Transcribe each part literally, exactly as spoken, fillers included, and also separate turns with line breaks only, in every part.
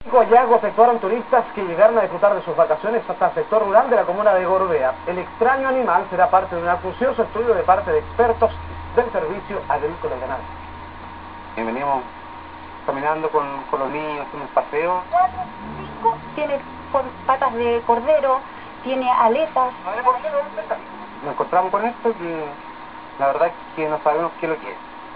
Hallazgo efectuaron turistas que llegaron a disfrutar de sus vacaciones hasta el sector rural de la comuna de Gorbea. El extraño animal será parte de un acucioso estudio de parte de expertos del Servicio Agrícola y Ganadero.
Y venimos caminando con, con los niños, en un paseo.
Cuatro, cinco, tiene patas de cordero, tiene aletas.
Nos encontramos con esto que la verdad es que no sabemos qué es lo que es.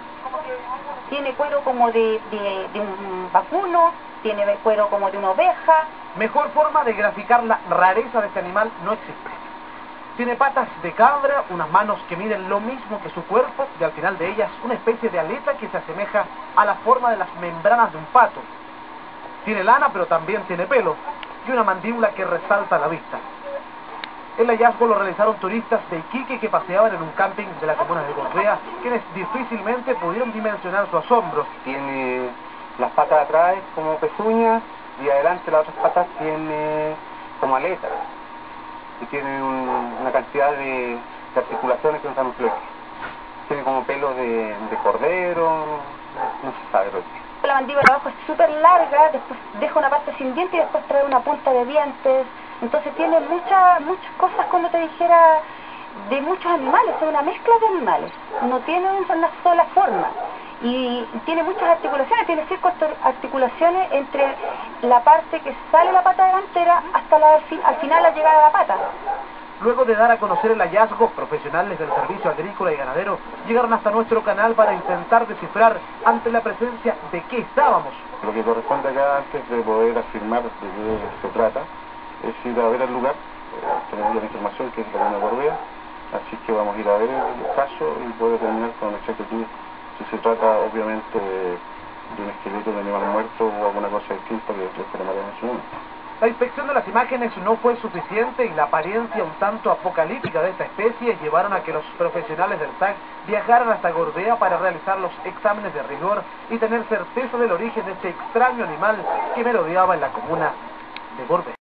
Tiene cuero como de, de, de un vacuno, tiene cuero como de una oveja.
Mejor forma de graficar la rareza de este animal no existe. Tiene patas de cabra, unas manos que miden lo mismo que su cuerpo y al final de ellas una especie de aleta que se asemeja a la forma de las membranas de un pato. Tiene lana pero también tiene pelo y una mandíbula que resalta a la vista. El hallazgo lo realizaron turistas de Iquique que paseaban en un camping de la comuna de Gorbea, quienes difícilmente pudieron dimensionar su asombro.
Tiene las patas de atrás como pezuñas y adelante las otras patas tiene como aletas. Y tiene un, una cantidad de, de articulaciones que no sabemos lo que es. Tiene como pelo de, de cordero, no, no se sabe lo que es.
La mandíbula de abajo es súper larga, después deja una parte sin dientes y después trae una punta de dientes. Entonces tiene muchas muchas cosas, como te dijera, de muchos animales, es una mezcla de animales. No tiene una sola forma. Y tiene muchas articulaciones, tiene cinco articulaciones entre la parte que sale la pata delantera hasta la, al final la llegada a la pata.
Luego de dar a conocer el hallazgo, profesionales del Servicio Agrícola y Ganadero llegaron hasta nuestro canal para intentar descifrar ante la presencia de qué estábamos.
Lo que corresponde acá, antes de poder afirmar de qué se trata, es ir a ver el lugar. Eh, tenemos la información que es la comuna de Gorbea, así que vamos a ir a ver el caso y poder determinar con exactitud si se trata obviamente de un esqueleto de animal muerto o alguna cosa distinta que les queremos mencionar.
La inspección de las imágenes no fue suficiente y la apariencia un tanto apocalíptica de esta especie llevaron a que los profesionales del S A C viajaran hasta Gorbea para realizar los exámenes de rigor y tener certeza del origen de este extraño animal que merodeaba en la comuna de Gorbea.